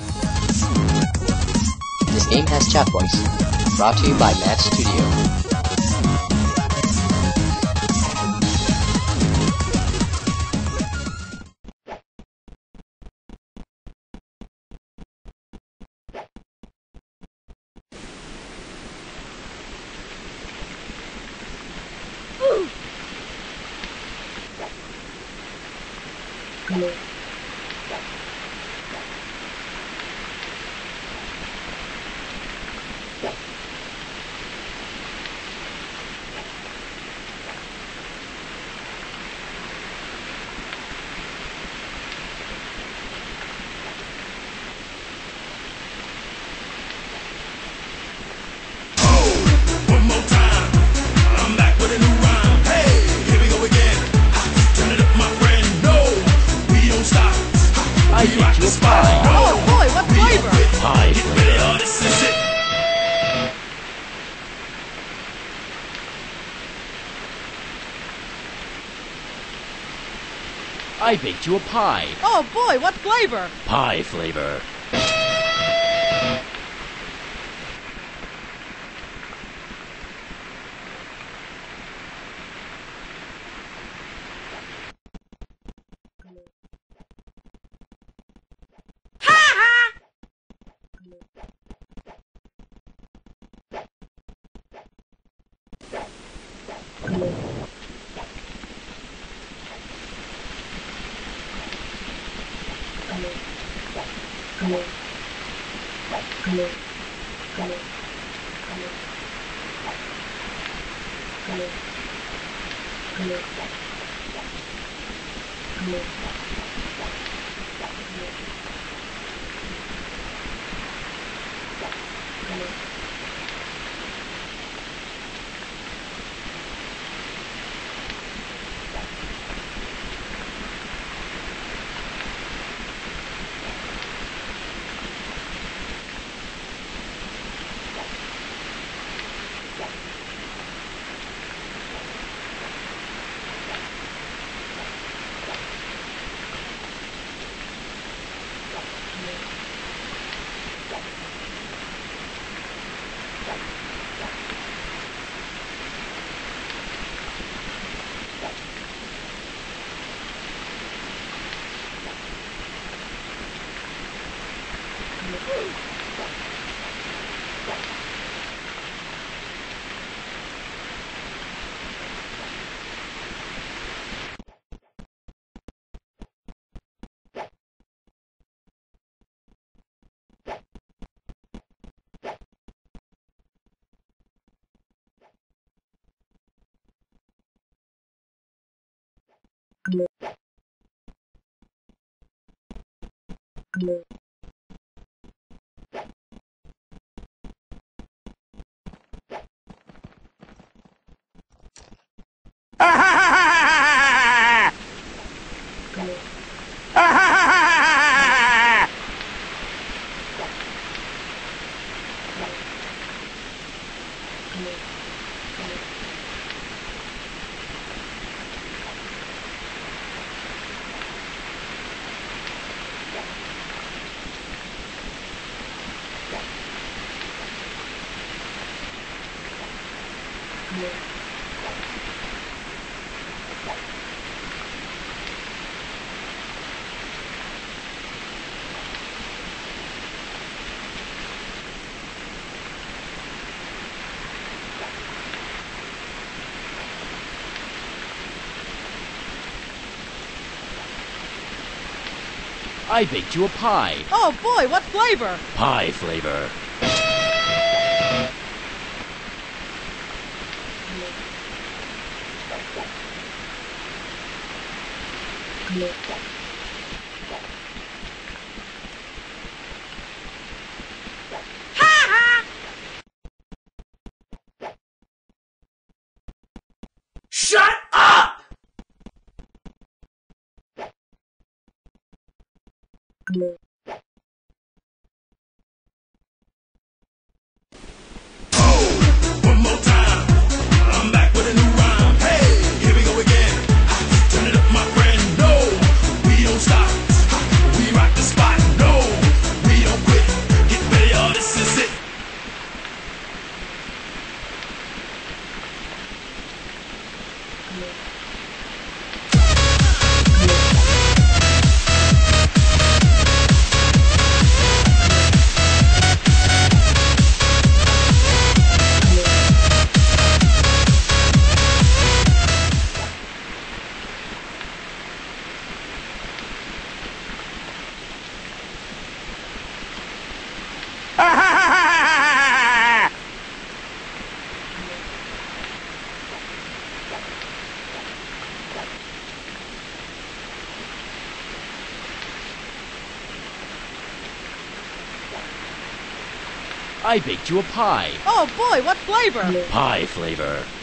This game has chat voice. Brought to you by Matt Studio. Oh boy, what flavor? Pie flavor. I baked you a pie. Oh boy, what flavor? Pie flavor. I baked you a pie. Oh boy, what flavor? Pie flavor. Shut up! One more time, I'm back with a new rhyme. Hey, here we go again. Turn it up, my friend. No, we don't stop. We rock the spot. No, we don't I baked you a pie. Oh boy, what flavor? Pie flavor.